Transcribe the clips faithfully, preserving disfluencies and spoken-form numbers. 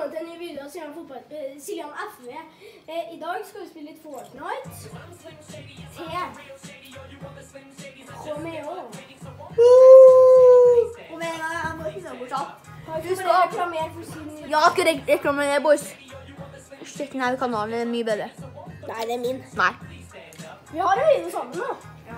velkommen til en ny video av Siljan Fotball, uh, Siljan F V. Uh, I dag skal vi spille litt Fortnite til Romeo. Og med en gang jeg må hinne bortsatt. Du skal reklamere for sin... Ja, jeg skal re reklamere, boys. Styrken her i kanalen er mye bedre. Nei, det er min. Nei. Vi har en video sammen nå.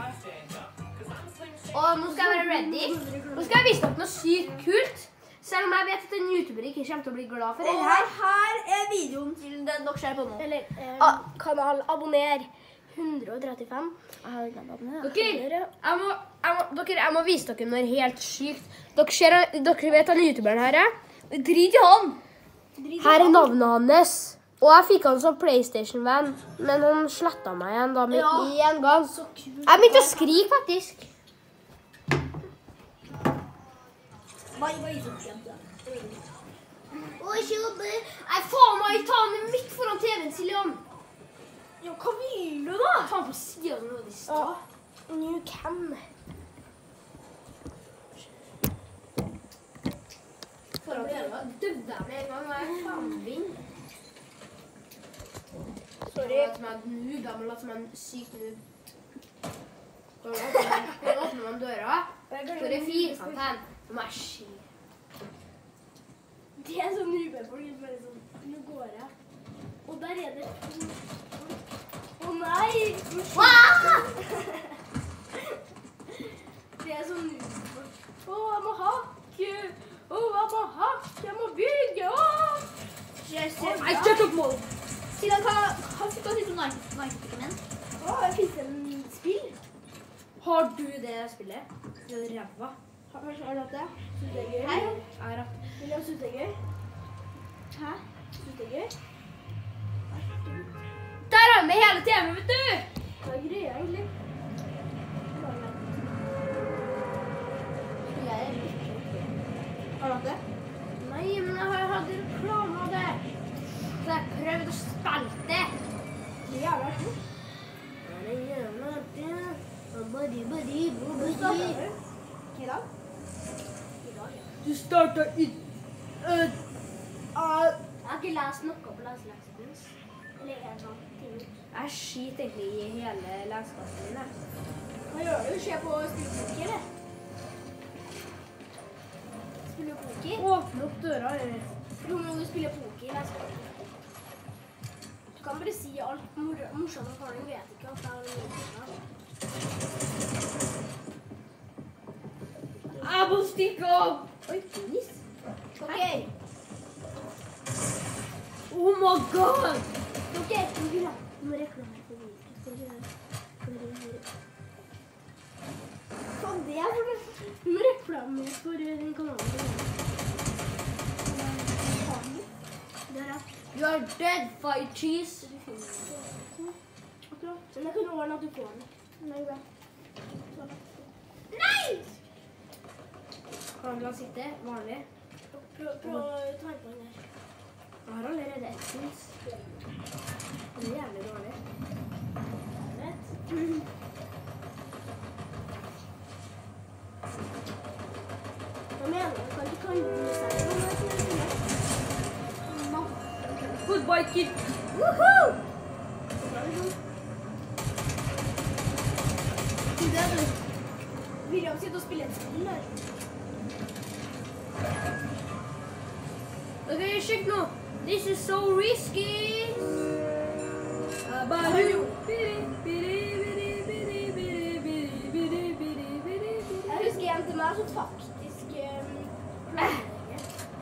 Og nå skal jeg være ready. Nå skal jeg vise dere noe sykt kult. Selv om jeg vet at en YouTuber ikke kommer til å bli glad for det Og her. her er videoen til den dere ser på nå. Eller uh, Ah. kanal abonner hundre og trettifem. Jeg har glemt å abonnere. Dere, jeg må, jeg, må, dere, jeg må vise dere noe helt sykt. Dere, ser, dere vet at YouTuberen her er? Drit i han! Her er navnet hans. Og jeg fikk han som PlayStation-venn, men han slettet meg igjen da med Ja. en gang. Jeg begynte å skrike faktisk. Hva er det som skjedde? Oi, kjøpe. Jeg faen meg ta den midt foran T V-en, Siljan. Ja, hva vil du da? Faen på siden av noe de Ja, står. new cam. Foran T V-en. Døde jeg med en gang, og jeg faen vinn. Sorry. Jeg må late som en noob, jeg må late som en syk noob. Hvordan åpner man døra? Så det er firkant her. Nå må jeg sky. Det er sånn rubefolk, bare sånn, nå går jeg. Og der er det... Å nei! Det er sånn rubefolk. Å, jeg må hakke! Å, jeg må hakke! Jeg må bygge! Å! Jeg Jeg støtter opp mål. Siljan, hva hva fikk du til Nike-stikken min? Å, jeg fikk en spill. Har du det spillet? Det er ræva. Har du hatt det? Synes det er gøy? Hei. Jeg har hatt. William, synes det er gøy? Hæ? Synes det er gøy? Der er han med hele T V-en, vet du! Hva er greia egentlig? Har du hatt det? Nei, men jeg har hatt reklame av det. Så jeg prøvde å spille det. Det er jævla stort. Hva da? Du startet i... Uh, Jeg har ikke lest noe på leseleksen min. Eller en sånn ting. jeg skiter egentlig i hele leseplassen min. jeg. Hva gjør du? Se på spillpoker, eller? Spiller du poker? Åpne opp døra. eller? Jo, men du spiller poker i leseleksen. Du kan bare si alt mor morsomt og faren vet ikke at det er mye morsomt. Jeg må stikke av! Oi, penis. Ok, Oh my god! ok, kom til da. Du må reklamere for video. Skal du gjøre- skal du gjøre- Hva er det for det? Du må reklamere for eh, din kanal. Der, ja. You are dead, fight cheese. Akkurat. Men jeg kan ordne at du får den. Nei, bra. Nei! Kan du la sitte vanlig? Prøv, prøv å ta på den der. Jeg har allerede ett pils. Det er jævlig dårlig. Rett. Hva mener du? Kan ikke kalle det seg noe mer til det? Goodbye, kid. Woohoo! Det er du. William sitter og spiller et spill der. Ok, sjekk nå. This is so risky. Abaru. Jeg husker en til meg som faktisk um, planlegger.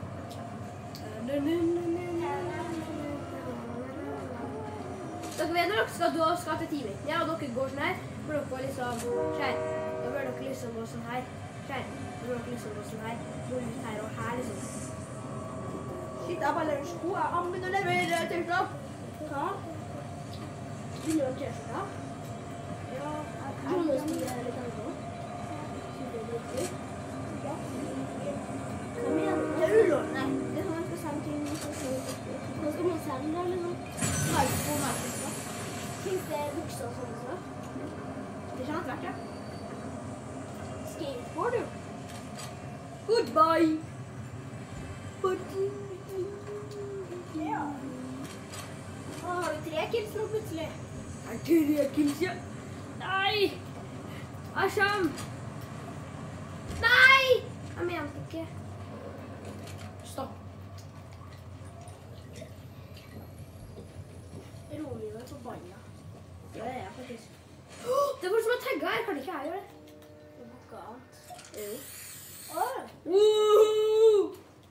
Dere vet når dere skal, da skal til time. Ja, og dere går sånn her. For dere går liksom skjær. Da bør dere liksom gå sånn her. Skjær. Da bør dere liksom gå sånn her. Gå ut her og her liksom. Shit, jeg bare lever sko. Jeg begynner å levere tiltak. Hva? Vil du ha t-skjorta? Ja, Du må spille litt annet. Synes det er litt gøy? Ja. Hva mener du? det er ulovlig. Det er sånn jeg skal sende til Hva skal man sende da, eller noe? Marco Marcus. Finnes det bukser og sånn også? Det kjenner jeg vært, ja. Skateboard, du? Goodbye. nå plutselig? Er det kills, ja? Nei! Asham! Nei! Jeg mente ikke. Stopp. Romeo er forbanna. Ja, det er jeg faktisk. Det var som å tagge her, kan ikke jeg gjøre det? Det går ikke annet. Jo. Åh! Woo!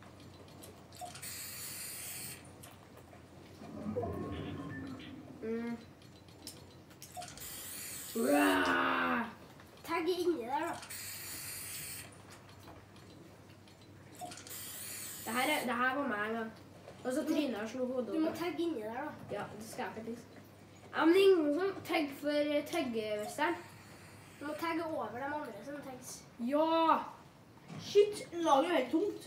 Mm. Wow. Tagg inni der, da. Det her, er, det her var meg en gang. Og så trynet jeg slo hodet Du må over. tagge inni der, da. Ja, det skal jeg faktisk. Ja, men det er ingen som tagg for taggmesteren. Du må tagge over de andre som tagges. Ja! Shit, laget er helt tomt.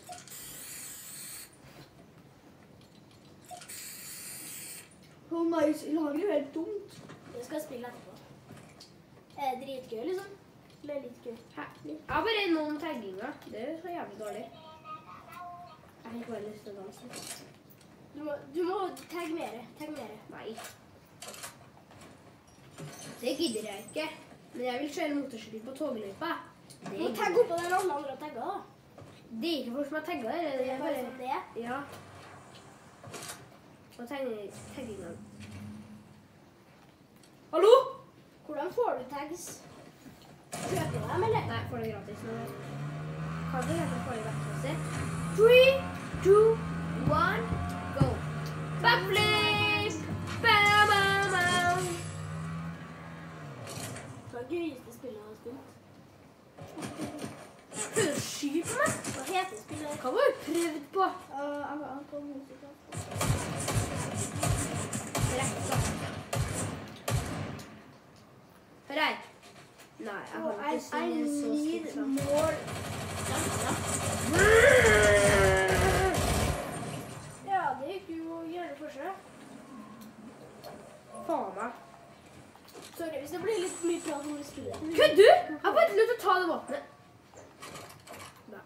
Å nei, laget er helt tomt. Vi skal spille etterpå. Er det dritgøy, liksom? Eller litt gøy? Hæ? Jeg har bare noen tagginger. Det er så jævlig dårlig. Jeg har ikke bare lyst til å danse. Du må, du må tagge mere. Tagg mere. Nei. Det gidder jeg ikke. Men jeg vil kjøre motorsykkel på togløypa. Du Det må er, tagge oppå den andre andre tagga, da. det er ikke folk som har tagget det. Det Det er er bare bare... sånn det er. Ja. Og taggingen. Hallo? Hvordan får du tags? Kjøper du dem, eller? Nei, får det gratis. Men kan du kanskje få det gratis? Three, two, one, go. Backflip! Bam, bam, bam. Det var gøyeste spillet jeg har spilt. Prøv å skyte på meg. Hva heter spillet? Hva var du prøvd på? Uh, jeg var på musika. Rett da. Hør her. Nei, jeg kan ikke synge så stort sånn. more. Ja, det gikk jo gjerne for seg. Faen meg. Sorry hvis det blir litt mye prat om det spillet. Kødder du? Jeg har bare lyst til å ta det våpenet. Nei.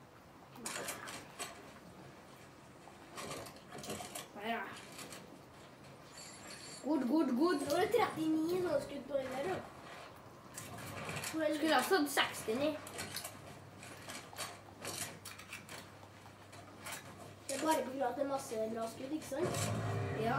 Nei, ja. God, god, god. Nå er det trettini som har skutt på den der, da. Skulle ha stått sekstini. Det er bare på grunn av at det er masse bra skudd, ikke sant? Ja.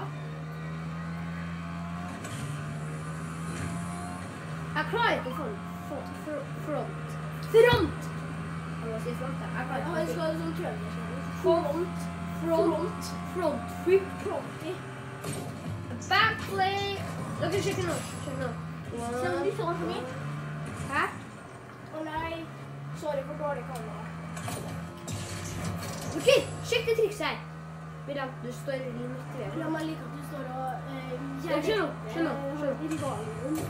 Jeg klarer ikke å få front. Front. Front. Front! Jeg må si front, da. Jeg klarer Han ikke skal å ha sånn trøndersk. Front. Front. Front. Flip. Fronty. Backflip. Dere sjekker nå. Sjekk nå. Så du så for mye? Hæ? Å nei, sorry for dårlig kamera. Ok, sjekk det trikset her. Miriam, du står i midt i La det. meg like at du står og uh, Ja, skjønner, skjønner, skjønner. rivalen.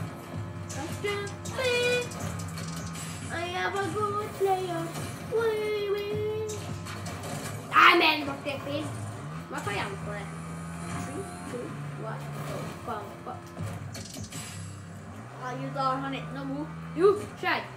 I have a good player. Wee, wee. Nei, men ble det feil. Hva tar jeg på det? Three, two, one, go, bam, bam. Ja, gutta, han er ikke noe god. Jo, skjær.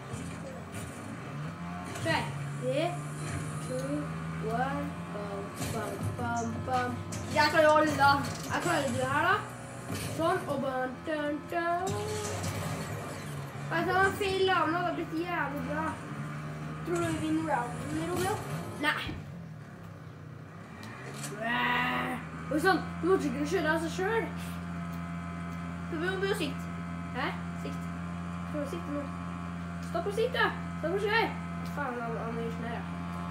Skjær. Three, two, one, bam, bam, bam, bam. Jeg kan jo alle da. Jeg klarer det her, da. Sånn, og bare dun, dun. Jeg tar en feil lavn, det har blitt jævlig bra. Tror du vi vinner rounden, Romeo? Nei. Og sånn, du måtte ikke kjøre av seg selv. Du må jo sikt. Hæ? Sikt. Prøv å sikte nå. Stopp å sikte. Stopp å kjøre. Faen, han han gjør sånn her, ja.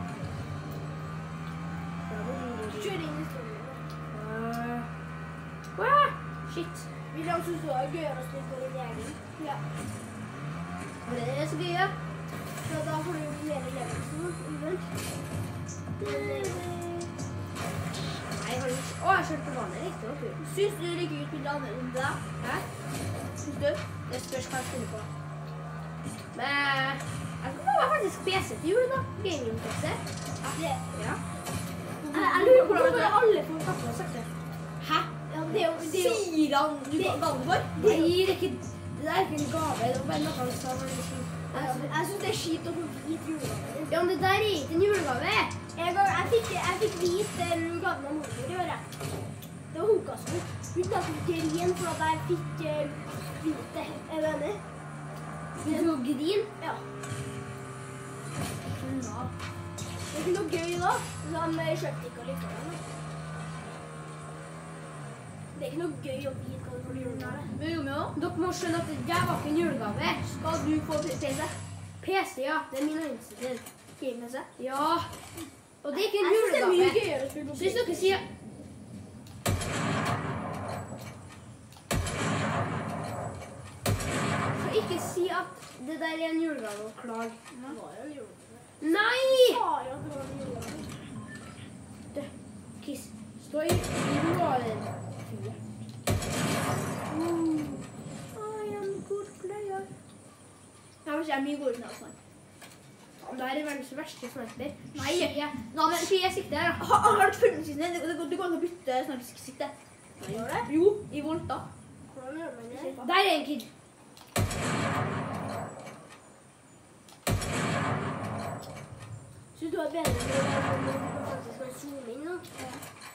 Kjør inn i historien. Wow, shit. William synes det var gøyere å stå på din egen. Ja. Det er så gøy, ja. Så da får du mer levelsen, umiddelbart. Men, eh, Nei, jeg har ikke... Å, jeg kjørte på vannet riktig, ok. Syns du det ikke ut til andre runde? Hæ? Syns du? Det spørs hva jeg spiller på. Men... Jeg tror det var faktisk P C til jul, da. Gaming-P C. det, Ja. jeg, jeg lurer på hvordan alle får kappe og sakte. Hæ? Ja, det er jo... Det er jo Sier han du ga ga den for? Nei, det er ikke... Det er ikke en gave, det var bare noe han sa. når han skulle- jeg, jeg synes det er skitt å få hvit julegave. Ja, men det der er ikke en julegave. Jeg, ga- jeg, fikk, jeg fikk hvit den gaven av mormor i året. Det var hokasko. Hun da fikk grin for at jeg fikk uh, vite. Er du enig? Du får grin? Ja. Ja. Det er ikke noe gøy da, så han uh, kjøpte ikke allikevel. Det er ikke noe gøy å vite hva du får julegave. Men Romeo, dere må skjønne at det var ikke en julegave. Skal du få P C? P C, ja. Det er min ønske til. Game-P C? Ja. Og det er ikke en Jeg synes det er mye julegave. gøyere å spille på Så hvis dere sier... Så ikke si at det der er en julegave og klag. Det var jo en julegave. Nei! Jeg sa jo at det var en julegave. Du, Kiss, stå i ro av den. I am good player. Ja, men jeg er mye godere enn alt sånn. Det er verdens verste sniper. Nei. Ja, men ski jeg sikter her, da. Har har du funnet sine? Det går det går an å bytte snarsikte. Gjør det? Jo, i Volta. Hvordan gjør man det? Der er en kid. Synes du har bedre når du faktisk kan zoome inn nå? Ja.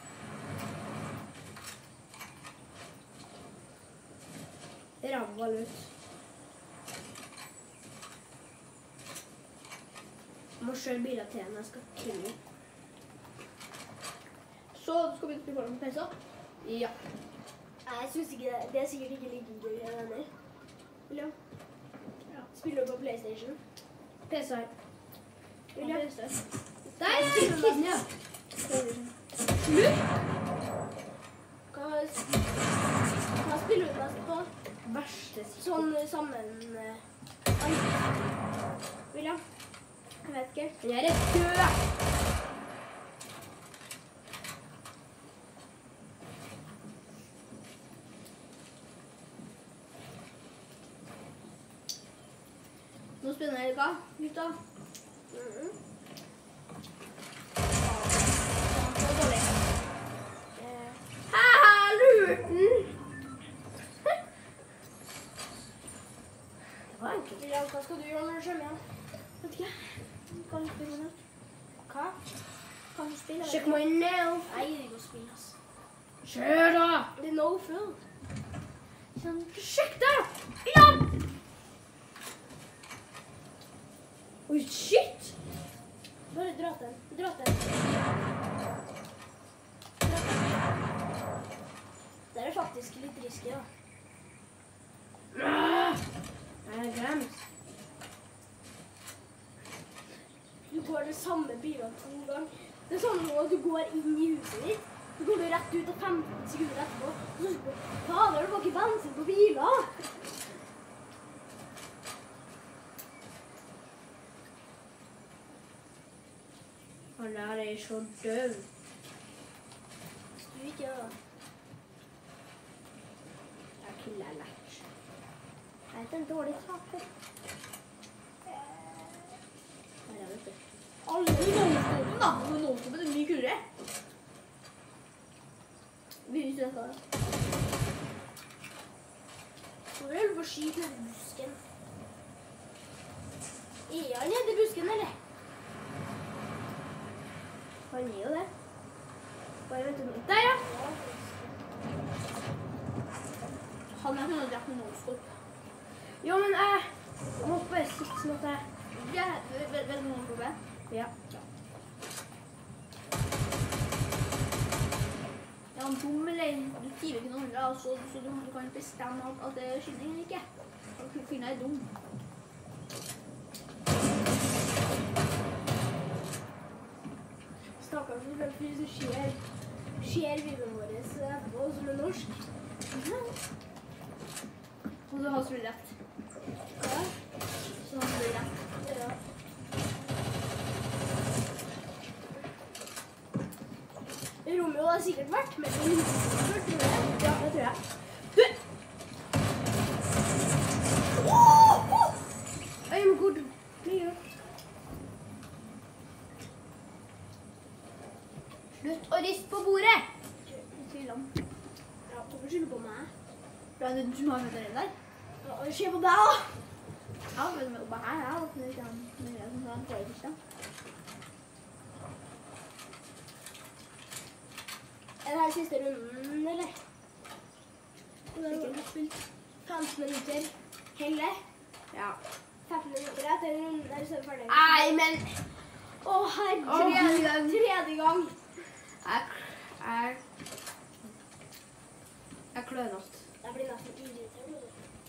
Ravva ut. Jeg må kjøre biler til når jeg skal kille. Så du skal begynne å spille foran på P C? Ja. Nei, jeg synes ikke det. Det er sikkert ikke like gøy i denne. William? Ja. Spiller du på PlayStation? P C her. William? Der er kiden, ja. Slutt! Hva, hva spiller du mest på? Verste sikkert. Sånn sammen... Uh, William? Jeg vet ikke. Den her er død. Nå spiller jeg hva, gutta? Mm. Det var dårlig. Eh, Haha, lurten! Det var enkelt. William, hva skal du gjøre når du kommer hjem? Vet ikke. Kan du spille nå? Hva? Kan du spille? Check my nail. Nei, det går å spille, ass. Kjør da! Det er no full. Sånn. Sjekk der! Ja! Oi, shit! Bare dra den. Dra den. Dra den. Det er faktisk litt risky, da. Ah! Jeg har glemt. Du går det samme bilene to ganger. Det er sånn at du går inn i huset ditt, så går du rett ut til femten sekunder etterpå, og så sier du, fader, det var ikke bensin på biler. Han der er så død. Hvis du ikke gjør det. Jeg killer lett. Jeg er en dårlig taper. Her er det. Alle i nålskopen da. Og nålskopen er mye kulere. Begynner du dette da? Hvor er du på skyt nede i busken? Er han nede i busken, eller? Han er jo det. Bare vent nå. Der, ja! Han er kunne dratt med nålskop. Jo, men jeg, jeg må bare sikte sånn at jeg... Ja, vet vet du noe problem? Ja. Ja, han dum eller du tiver ikke noen andre, altså, så du, du kan bestemme at, at det er skyldning eller ikke. Han finner deg dum. Stakkars for den fyr som ser, ser videoen vår etterpå, som er norsk. Og så har du rett. Ja. Så har du rett. Ja. Romeo har sikkert vært med på lydbøker, tror jeg. Ja, det tror jeg. I'm good player. Slutt å riste på bordet! Tvillam. Ja, hvorfor skylder du på meg? Du har du har med den der? Ja, og se på deg, da! Ja, men med oppe her, ja. Og så er det han med det som han får i tirsdag. Er det her siste runden, eller? Ikke spilt femten minutter heller. Ja. femten minutter etter runden der, så er vi ferdig. Nei, men... Å, herregud. Tredje gang. Jeg... Jeg... Jeg klønete. Jeg blir nesten irritert.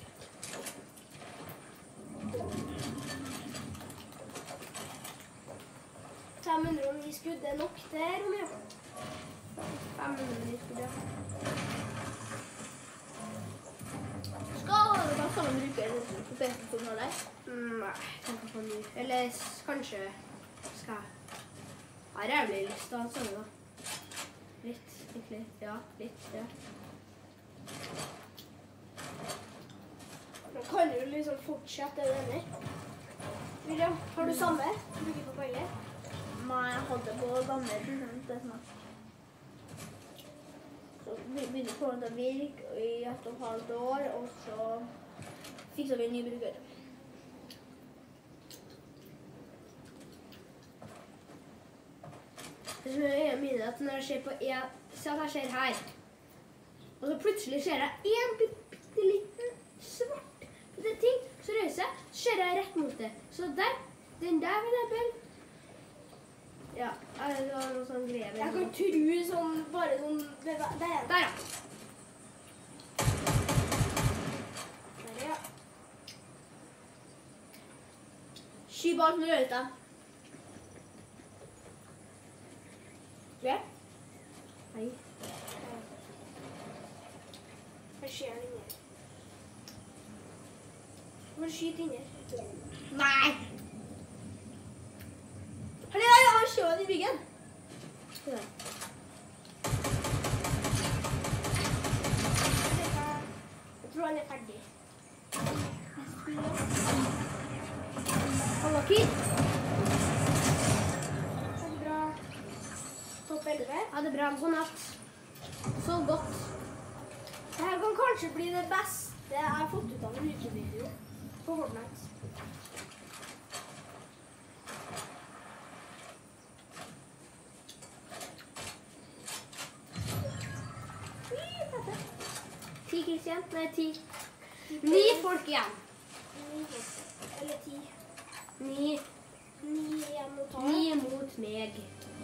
fem hundre om vi skudd, det er nok det, Romeo. fem hundre skudd, ja. Skal du ta sammen bruker på Facebook-en der? Mm, nei, tenk på ny. Eller s- kanskje skal jeg... Her er det lyst til å ha sånn da. Litt, litt, litt, ja, litt, ja. Men kan du liksom fortsette det enig? William, har du samme? Bruker på begge? Nei, jeg hadde på gamle prosjekt, det som er. Så vi begynte på å virke i ett og et halvt år, og så fikset vi en ny bruker. Det som er øynene mine, at når jeg ser på en... Se at jeg ser her. Og så plutselig ser jeg en bitte liten svart bitte ting. Så reiser jeg, så ser jeg rett mot det. Så der, den der for eksempel. Ja, det var noe sånn greie. Jeg kan tro sånn, bare sånn, det der, der, ja. Der, ja. Der, ja. Skyb alt med røyta. Ja. Nei. Jeg ser den inni. Hvor skyter inni? Nei! Hør det, jeg har sjøen i byggen. Ja. Jeg tror han er ferdig. Han var kvitt. Ha det bra. Topp elleve. Ha det bra. God natt. Sov godt. Dette kan kanskje bli det beste jeg har fått ut av en YouTube-video på Fortnite. Ti, Kristian. Nei, ti. Ni folk igjen. Ni, eller ti. Ni. Ni igjen å ta. Ni mot meg.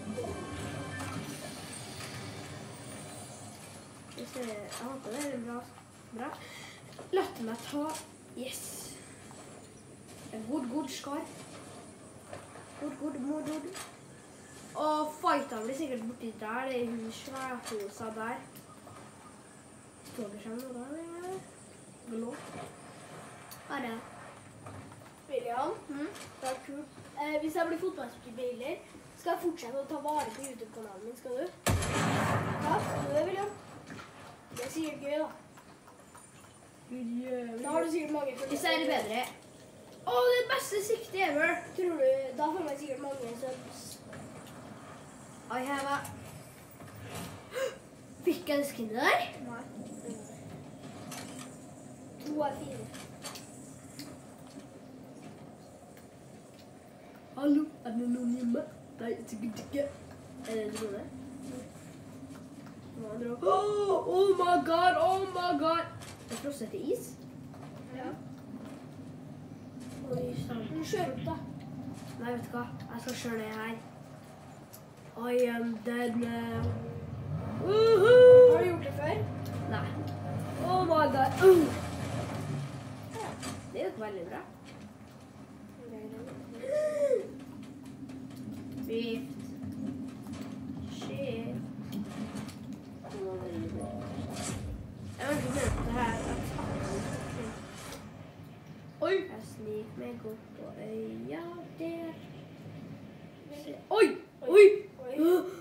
Hvis jeg, jeg håper det er bra. Bra. La meg ta... Yes. En god, god skar. God, god, god, god. Og fighten blir sikkert borti der. Det er hun sværhosa der. Står det sånn noe der? Blå. Bare. William, Mm. det er kult. Eh, hvis jeg blir fotballspiller, skal jeg fortsette å ta vare på YouTube-kanalen min, skal du? Ja, skal du det, William? Det er sikkert gøy, da. Da har du sikkert mange følgere. Hvis jeg er bedre. Å, det er beste sikte ever. Tror du, da får man sikkert mange subs. I have a... Fikk jeg en skin der? Nei. To av fire. Hallo, er det noen hjemme? Nei, sikkert ikke. Er det du det? Oh, oh my god, oh my god. Det er frosset til is. Ja. Oi, sant. Men kjør opp, da. Nei, vet du hva? Jeg skal kjøre ned her. I am dead now. Woohoo! Har du gjort det før? Nei. Oh my god. Uh. Det gikk veldig bra. Vift. Shit. Jeg har ikke hørt det her. Oi! Jeg sniker meg opp på øya der. Oi! Oi! Oi.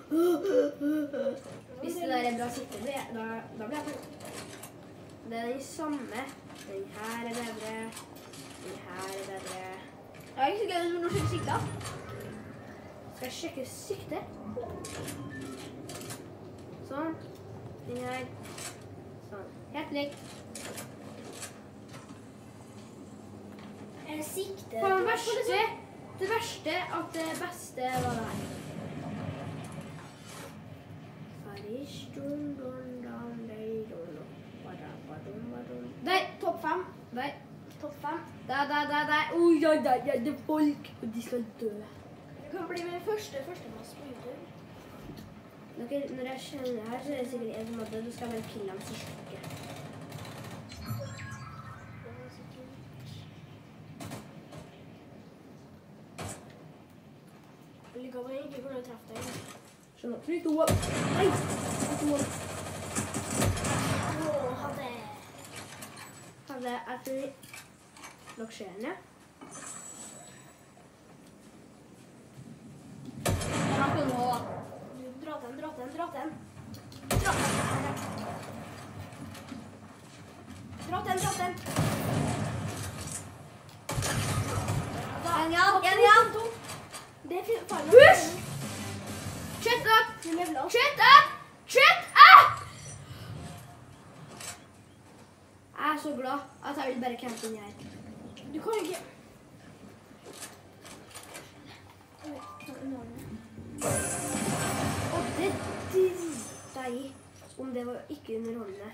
Hvis det der er bra sitte, da, da blir jeg på. Det er den samme. Den her er bedre. Den her er bedre. Jeg er ikke så glad i når du sjekker sikta. Skal jeg sjekke sikte? Sånn. Den her. Sånn. Helt likt. Er det sikte? På det verste, det verste at det beste var det her. Farish, dun, dun, dun, dun, dun, dun, dun, dun, Nei. Topp fem. Der, der, der, der. Oi, ja, der, ja, det er folk. Og de skal dø. Det kan bli min første førsteplass på YouTube. Dere, når jeg kjenner her, så er det sikkert en som har dødd, og skal jeg bare kille dem så stykke. Likevel ikke for å treffe deg. Skjønner. Tre, to, one. Nei! Tre, to, one. Åh, hadde... Hadde jeg tror... Nok skjer den, ja. Dra på nå. Du, dra den, dra den, dra den. Dra den. Dra den, dra den. En igjen, en igjen. Det er fint. Hysj! Shut up! Du leveler opp. Shut up! Shut up! Jeg er så glad at jeg vil bare campe inn her. Du kan ikke... Og det driter jeg i om det var ikke underholdende.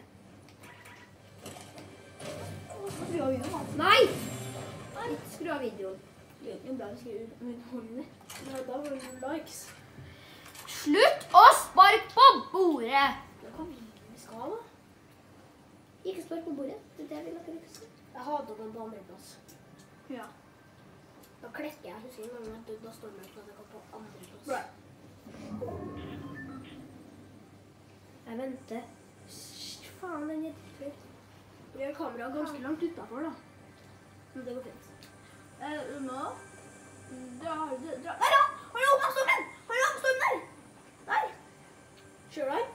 Skru av videoen. Nei! Ikke skru av videoen. Det er bra å skrive underholdende. Ja, da var det likes. Slutt å sparke på bordet! Da kan vi skal da. Ikke spark på bordet. Det er det jeg vil dere ikke skal. Jeg hater den på andreplass. Ja. Da klekker jeg. Husker en gang at da står det at jeg kan på andreplass. Bra. Jeg venter. Shh, faen, den er dritt. Vi har kameraet ganske langt utenfor da. Men det går fint. Eh, nå. Dra, dra, dra. Der da! Har du åpnet stormen? Har du åpnet stormen der? Der. Kjør deg.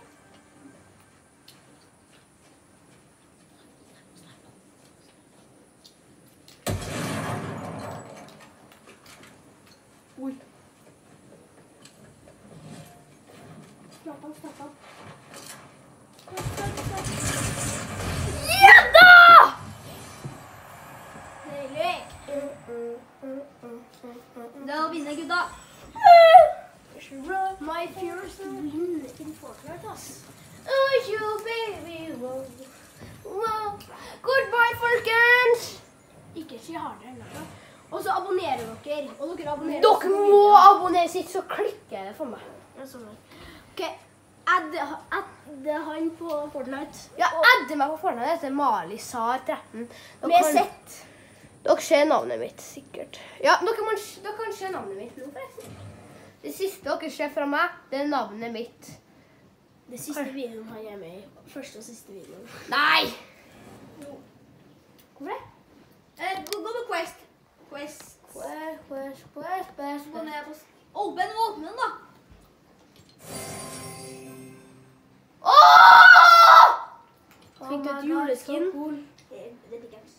Oi. Slapp av, slapp av. Ja da! Deilig. Da vinner gutta. My first win in Fortnite, ass. Oh, you baby, wow. Wow. Goodbye, folkens! Ikke si hardere enn det. Og så abonnerer dere. Og dere abonnerer. Dere må abonnere sitt, så klikker det for meg. Ja, sånn er. Ok, add, add han på Fortnite. Ja, adde meg på fornavnet. Dette er Mali Sar tretten. Dere Med kan- sett. Dere ser navnet mitt, sikkert. Ja, dere, må, dere kan se navnet mitt nå, forresten. Det siste dere ser fra meg, det er navnet mitt. Det siste videoen han er med i. Første og siste videoen. Nei! Hvorfor det? Eh, gå, gå på Quest. Quest. Quest, quest, quest, quest, Gå quest. ned på... Åpen, åpne den da. Åh! Fikk du et juleskin? Det det fikk jeg.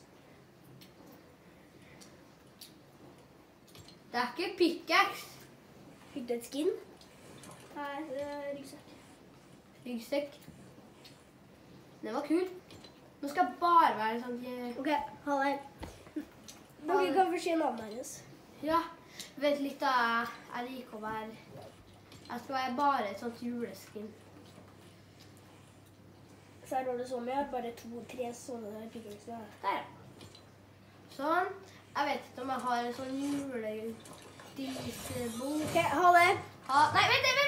Det er ikke pickaxe. Fikk du et skin? Nei, det er ryggsekk. Ryggsekk. Den var kul. Nå skal jeg bare være sånn... eh, Ok, ha det. Dere kan få se navnet hennes. Ja, vet litt da, jeg liker å være... Jeg skal være bare et sånt juleskin. Så her var det sånn, jeg har bare to, tre sånne der pickaxer her. Der, ja. Sånn. Jeg vet ikke om jeg har en sånn juledisebok. Ok, ha det. Ha, nei, vent, vent,